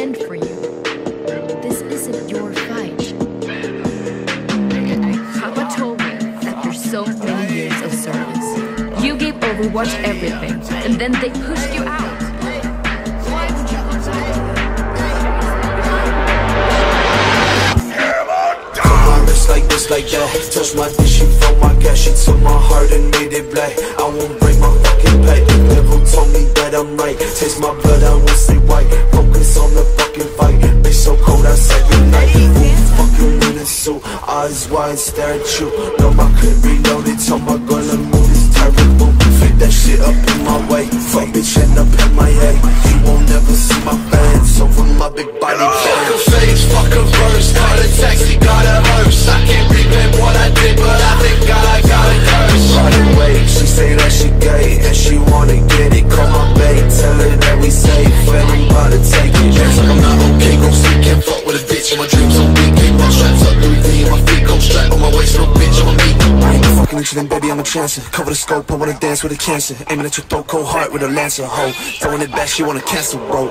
defend for you. This isn't your fight. Papa told me after so many years of service, you gave Overwatch everything, and then they pushed you out. Why would you go like this, like that. Touch my dish, she felt my gas. She took my heart and made it black. I won't break my fucking back. The devil told me that I'm right. Taste my blood, I won't say white. Focus on the fucking fight. Bitch so cold, I said goodnight. Fucking in a suit, eyes wide, stare at you. No, my clip reloaded. Told my gun to move, it's terrible. Flip that shit up in my way. Fuck bitch, end up in my head. You won't never see my fans over my big body. Fuck a face, fuck a verse. Call a taxi, got a hearse. I can't repent what I did, but I think God, I got a curse. Right away, she say that she gay and she wanna get it. Call my babe, tell her that we safe, and I'm about to take it. It's like I'm not okay, gon' sleep, can't fuck with a bitch. And my dreams on weak, ain't my straps up, Louis V in my feet, cold strap on my waist, no bitch on me. I ain't fucking with you then, baby, I'm a chancer. Cover the scope, I wanna dance with a cancer. Aiming at your throat, cold heart with a lancer. Ho, throwing it back, she wanna cancel, bro.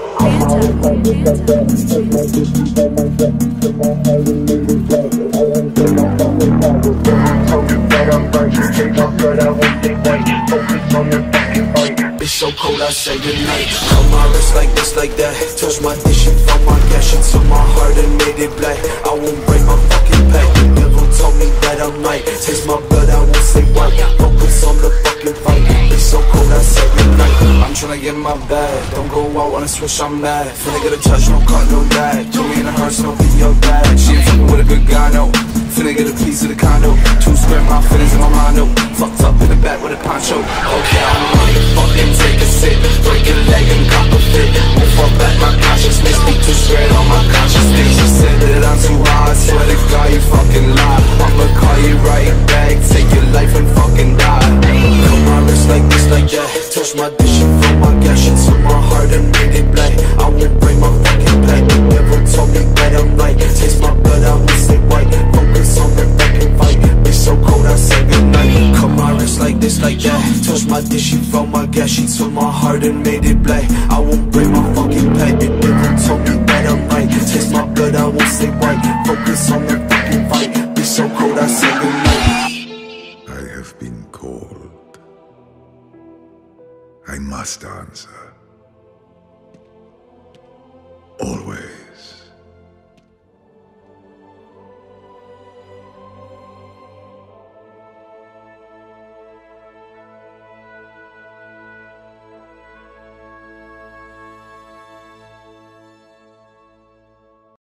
Bitch so cold, I say goodnight. On my wrist like this, like that. Touch my dish, she found my gas. She took my heart and made it black. I won't break my fucking back. The devil told me that I'm right. Taste my blood, I won't say white. Focus on the fucking fight. Bitch so cold, I say goodnight. I'm tryna get my bag. Don't go out on a switch, I'm mad. Finna get a touch, no cut, no lag. Told me in a hearse, no video bag. She ain't fucking with a good guy, no. Finna get a piece of the condo. 2 square my feelings in my mind, no. Fucked up in the back with a poncho. Okay, I'm money, fucking take a sip. Break a leg and cop a fit. Won't fall back, my consciousness be too scared on my consciousness. She said that I'm too hard, swear to God you fucking lie. I'ma call you right back, take your life and fucking die. Cut my wrist like this, like that. Touch my dish, she felt my gas. She took my heart and made it black. I won't break my fucking back. The devil told me that I'm right. Taste my blood, I won't say white. Focus on the fucking fight. Bitch so cold, I say goodnight. Cut my wrist like this, like that. Touch my dish, she felt my gas. She took my heart and made it black. I won't break my fucking back. The devil told me that I'm right. Taste my blood, I won't say white. Focus on the fucking fight. Bitch so cold, I say goodnight. I have been called. I must answer.